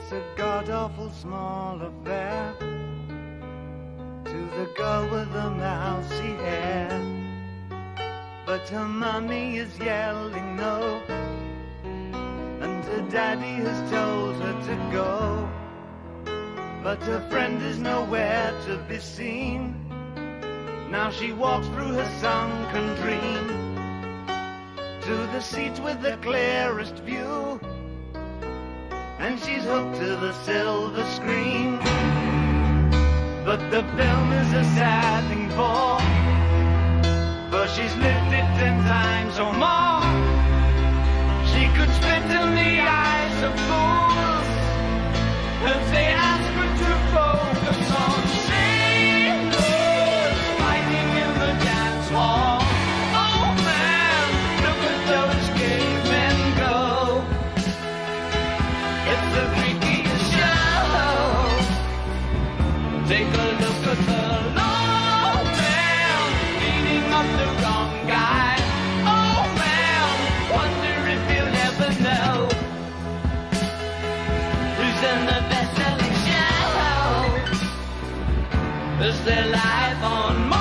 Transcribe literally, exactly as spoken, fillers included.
It's a god-awful small affair to the girl with the mousy hair, but her mummy is yelling no, and her daddy has told her to go. But her friend is nowhere to be seen. Now she walks through her sunken dream to the seat with the clearest view, and she's hooked to the silver screen. But the film is a sad thing for, for she's lived it ten times or more. She could spit in the eyes of fools if they ask her to focus on sailors fighting in the dance hall. Oh man, look at those cavemen go. It's the freakiest show. Take a look at the low man beating up the wrong guy. Oh man, wonder if you'll ever know who's in the best-selling show. Is there life on Mars?